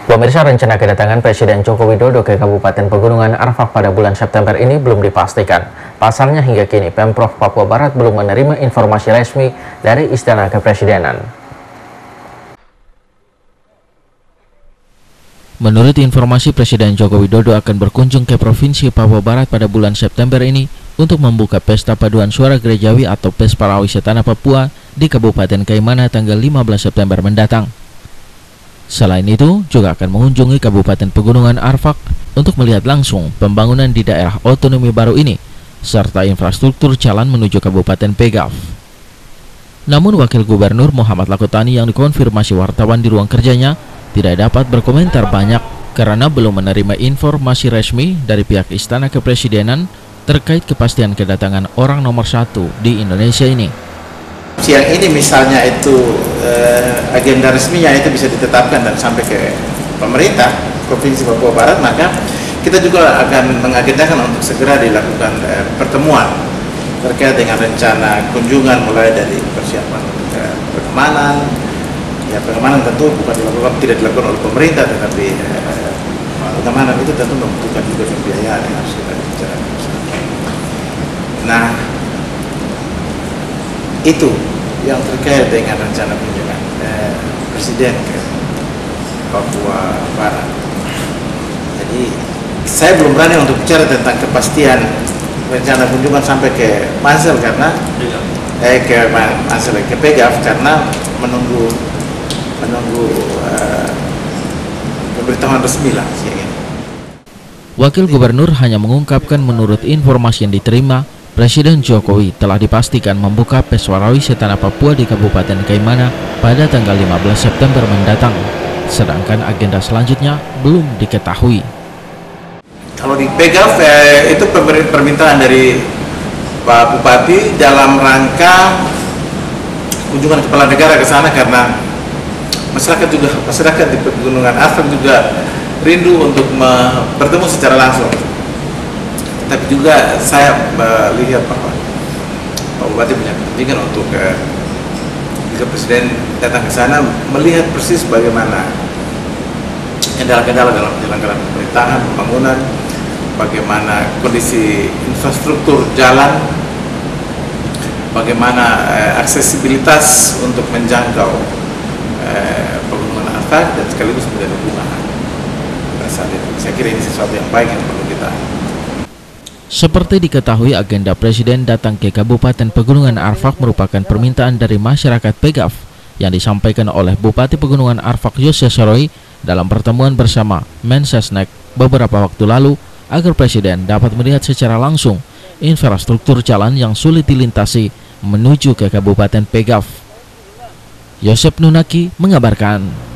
Pemirsa, rencana kedatangan Presiden Joko Widodo ke Kabupaten Pegunungan Arfak pada bulan September ini belum dipastikan. Pasalnya hingga kini Pemprov Papua Barat belum menerima informasi resmi dari Istana Kepresidenan. Menurut informasi, Presiden Joko Widodo akan berkunjung ke Provinsi Papua Barat pada bulan September ini untuk membuka Pesta Paduan Suara Gerejawi atau PES Parawisata Tanah Papua di Kabupaten Kaimana tanggal 15 September mendatang. Selain itu, juga akan mengunjungi Kabupaten Pegunungan Arfak untuk melihat langsung pembangunan di daerah otonomi baru ini, serta infrastruktur jalan menuju Kabupaten Pegaf. Namun, Wakil Gubernur Muhammad Lakotani yang dikonfirmasi wartawan di ruang kerjanya tidak dapat berkomentar banyak karena belum menerima informasi resmi dari pihak Istana Kepresidenan terkait kepastian kedatangan orang nomor 1 di Indonesia ini. Siang ini misalnya itu agenda resminya itu bisa ditetapkan dan sampai ke pemerintah Provinsi Papua Barat, maka kita juga akan mengagendakan untuk segera dilakukan pertemuan terkait dengan rencana kunjungan, mulai dari persiapan pengamanan. Ya, pengamanan tentu tidak dilakukan oleh pemerintah, tetapi pengamanan itu tentu membutuhkan juga pembiayaan yang harus kita bicarakan. Nah, itu yang terkait dengan rencana kunjungan Presiden ke Papua Barat. Jadi saya belum berani untuk bicara tentang kepastian rencana kunjungan sampai ke Mansel karena ke Pegaf karena menunggu pemberitahuan resmi lah siang ini. Wakil Gubernur hanya mengungkapkan menurut informasi yang diterima, Presiden Jokowi telah dipastikan membuka PES Parawisata Tanah Papua di Kabupaten Kaimana pada tanggal 15 September mendatang, sedangkan agenda selanjutnya belum diketahui. Kalau di Pegaf itu permintaan dari Pak Bupati dalam rangka kunjungan kepala negara ke sana karena masyarakat di Pegunungan Arfak juga rindu untuk bertemu secara langsung. Tapi juga saya melihat bahwa Pak Bupati punya kepentingan untuk jika Presiden datang ke sana melihat persis bagaimana kendala-kendala dalam penyelenggaraan pemerintahan, pembangunan, bagaimana kondisi infrastruktur jalan, bagaimana aksesibilitas untuk menjangkau Pegunungan Arfak dan sekaligus menjadi dukungan. Saya kira ini sesuatu yang baik yang perlu kita. Seperti diketahui, agenda Presiden datang ke Kabupaten Pegunungan Arfak merupakan permintaan dari masyarakat Pegaf yang disampaikan oleh Bupati Pegunungan Arfak Yose Soroy dalam pertemuan bersama Mensesnek beberapa waktu lalu agar Presiden dapat melihat secara langsung infrastruktur jalan yang sulit dilintasi menuju ke Kabupaten Pegaf. Yosep Nunaki mengabarkan.